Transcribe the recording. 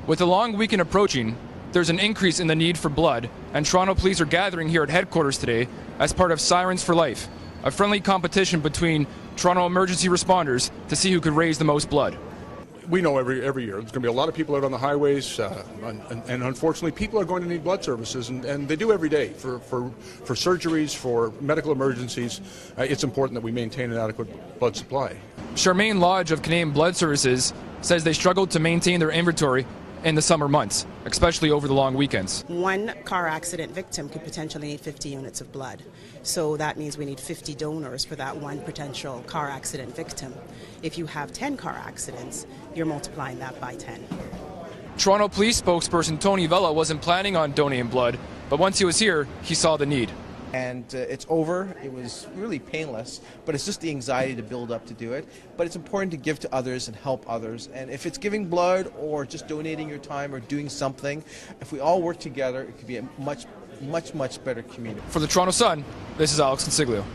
With the long weekend approaching, there's an increase in the need for blood, and Toronto Police are gathering here at headquarters today as part of Sirens for Life, a friendly competition between Toronto emergency responders to see who could raise the most blood. We know every year there's going to be a lot of people out on the highways, and unfortunately people are going to need blood services, and they do every day for surgeries, for medical emergencies. It's important that we maintain an adequate blood supply. Charmaine Lodge of Canadian Blood Services says they struggled to maintain their inventory in the summer months, especially over the long weekends. One car accident victim could potentially need 50 units of blood. So that means we need 50 donors for that one potential car accident victim. If you have 10 car accidents, you're multiplying that by 10. Toronto Police spokesperson Tony Vella wasn't planning on donating blood, but once he was here, he saw the need. And it's over. It was really painless, but it's just the anxiety to build up to do it. But it's important to give to others and help others. And if it's giving blood or just donating your time or doing something, if we all work together, it could be a much better community. For the Toronto Sun, this is Alex Consiglio.